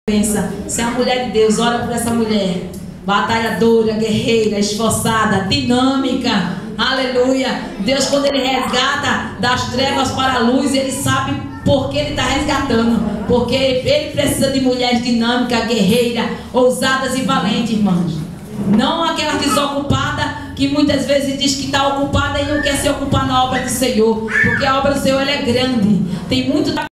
Pensa, se a mulher de Deus, ora por essa mulher, batalhadora, guerreira, esforçada, dinâmica, aleluia. Deus, quando Ele resgata das trevas para a luz, Ele sabe por que Ele está resgatando, porque Ele precisa de mulheres dinâmicas, guerreiras, ousadas e valentes, irmãos. Não aquelas desocupadas que muitas vezes diz que está ocupada e não quer se ocupar na obra do Senhor, porque a obra do Senhor ela é grande, tem muito